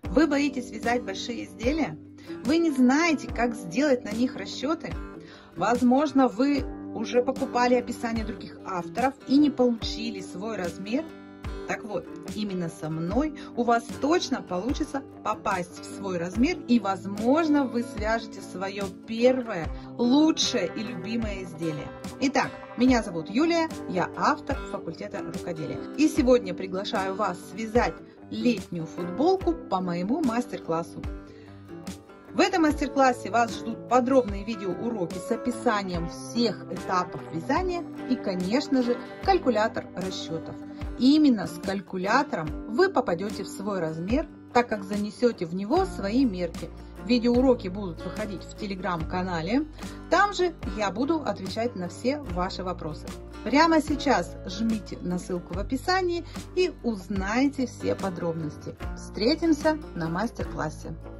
Вы боитесь вязать большие изделия? Вы не знаете, как сделать на них расчеты? Возможно, вы уже покупали описание других авторов и не получили свой размер? Так вот, именно со мной у вас точно получится попасть в свой размер, и, возможно, вы свяжете свое первое, лучшее и любимое изделие. Итак, меня зовут Юлия, я автор факультета рукоделия. И сегодня приглашаю вас связать летнюю футболку по моему мастер-классу. В этом мастер-классе вас ждут подробные видеоуроки с описанием всех этапов вязания и, конечно же, калькулятор расчетов. Именно с калькулятором вы попадете в свой размер, так как занесете в него свои мерки. Видеоуроки будут выходить в телеграм-канале. Там же я буду отвечать на все ваши вопросы. Прямо сейчас жмите на ссылку в описании и узнайте все подробности. Встретимся на мастер-классе.